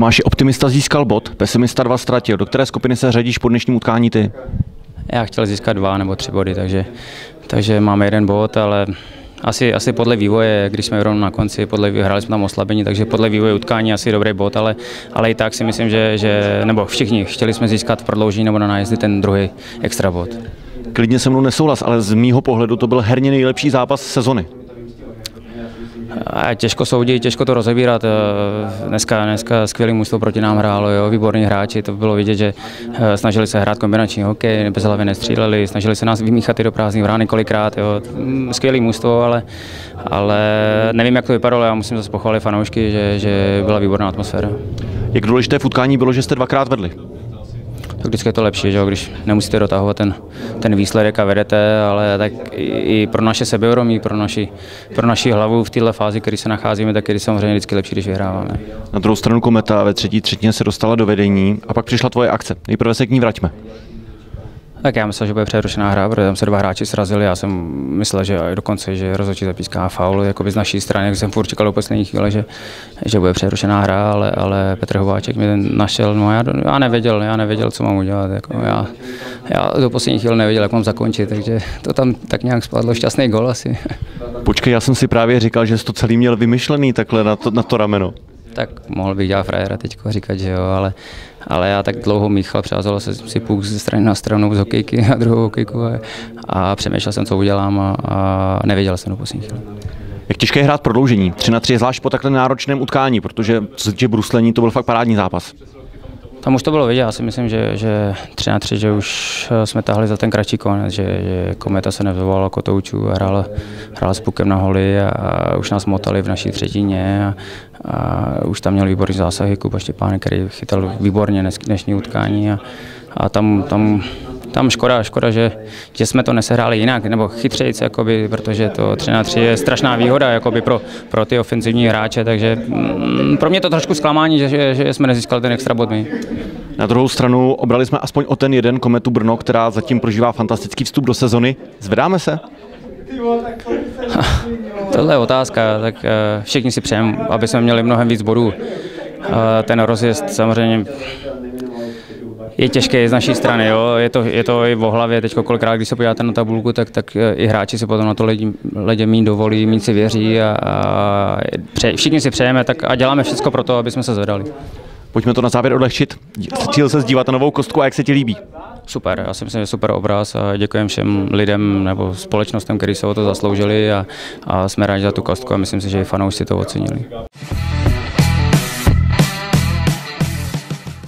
Tomáši, optimista získal bod, pesimista 2 ztratil. Do které skupiny se řadíš po dnešním utkání ty? Já chtěl získat 2 nebo 3 body, takže máme 1 bod, ale asi podle vývoje, když jsme rovnou na konci, hráli jsme tam oslabení, takže podle vývoje utkání asi dobrý bod, ale i tak si myslím, nebo všichni chtěli jsme získat v prodloužení nebo na nájezdy ten druhý extra bod. Klidně se mnou nesouhlas, ale z mýho pohledu to byl herně nejlepší zápas sezony. Těžko soudit, těžko to rozebírat. Dneska skvělý mužstvo proti nám hrálo, jo, výborní hráči, to bylo vidět, že snažili se hrát kombinační hokej, bez hlavy nestříleli, snažili se nás vymíchat i do prázdných vrán několikrát, jo. Skvělý mužstvo, ale nevím, jak to vypadalo, já musím zase pochválit fanoušky, že byla výborná atmosféra. Jak důležité v utkání bylo, že jste 2krát vedli? Tak vždycky je to lepší, že jo, když nemusíte dotahovat ten výsledek a vedete, ale tak i pro naše sebevědomí, pro naši hlavu v této fázi, který se nacházíme, tak je samozřejmě vždycky lepší, když vyhráváme. Na druhou stranu Kometa ve třetí třetině se dostala do vedení a pak přišla tvoje akce. Nejprve se k ní vraťme. Tak já myslel, že bude přerušená hra, protože tam se 2 hráči srazili. Já jsem myslel, že dokonce, že rozhodčí zapíská faul jakoby z naší strany, jak jsem furt čekal do poslední chvíle, že bude přerušená hra, ale Petr Hováček mě našel, no já nevěděl, co mám udělat. Jako já do poslední chvíle nevěděl, jak mám zakončit, takže to tam tak nějak spadlo, šťastný gol asi. Počkej, já jsem si právě říkal, že jsi to celý měl vymyšlený takhle na to rameno. Tak mohl bych dělat frajera teďko říkat, že jo, ale já tak dlouho míchal, přeházelo se si puk ze strany na stranu z hokejky na druhou hokejku a přemýšlel jsem, co udělám a nevěděl jsem do poslední chvíle. Jak těžké je hrát prodloužení? 3-3 je zvlášť po takhle náročném utkání, protože co se týče bruslení, to byl fakt parádní zápas. Tam už to bylo vidět, já si myslím, že 3-3, že už jsme tahli za ten kratší konec, že Kometa se nevzovala kotoučů a hrála s pukem na holi a už nás motali v naší třetině a už tam měl výborný zásahy Kuba Štěpánek, který chytal výborně dnešní utkání a tam škoda, že jsme to nesehráli jinak, nebo chytřejc, jakoby, protože to 3-3 je strašná výhoda jakoby pro ty ofenzivní hráče, takže pro mě to trošku zklamání, že jsme nezískali ten extra bod my. Na druhou stranu obrali jsme aspoň o ten jeden Kometu Brno, která zatím prožívá fantastický vstup do sezony. Zvedáme se? Tohle je otázka, tak všichni si přejeme, aby jsme měli mnohem víc bodů. Ten rozjezd samozřejmě je těžké z naší strany, jo. Je to i o hlavě, teď kolikrát, když se podíváte na tabulku, tak i hráči si potom na to ledě míň dovolí, míň si věří a všichni si přejeme tak a děláme všechno pro to, aby jsme se zvedali. Pojďme to na závěr odlehčit. Cítil se dívat na novou kostku a jak se ti líbí? Super, já si myslím, že super obraz a děkujem všem lidem nebo společnostem, kteří se o to zasloužili a jsme rádi za tu kostku a myslím si, že i fanoušci to ocenili.